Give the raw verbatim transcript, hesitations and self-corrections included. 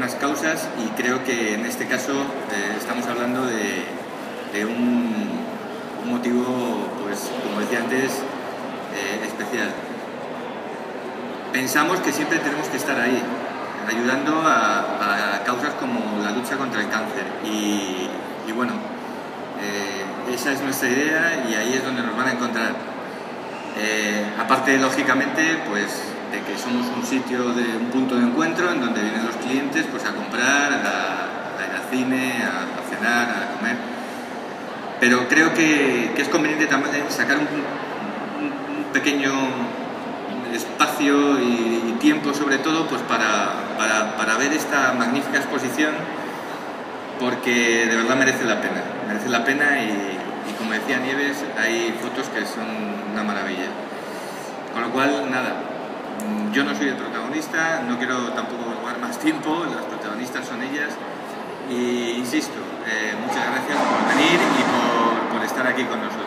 buenas causas y creo que en este caso eh, estamos hablando de, de un, un motivo, pues como decía antes, eh, especial. Pensamos que siempre tenemos que estar ahí, ayudando a, a causas como la lucha contra el cáncer y, y bueno, eh, esa es nuestra idea y ahí es donde nos van a encontrar. Eh, aparte, lógicamente, pues de que somos un sitio, de un punto de encuentro en donde vienen los clientes pues a comprar, a, a ir al cine, a, a cenar, a comer. Pero creo que, que es conveniente también sacar un, un, un pequeño espacio y, y tiempo, sobre todo, pues para, para, para ver esta magnífica exposición, porque de verdad merece la pena, merece la pena y, y como decía Nieves, hay fotos que son una maravilla. Con lo cual, nada, yo no soy el protagonista, no quiero tampoco jugar más tiempo, las protagonistas son ellas y insisto, eh, muchas gracias por venir y por, por estar aquí con nosotros.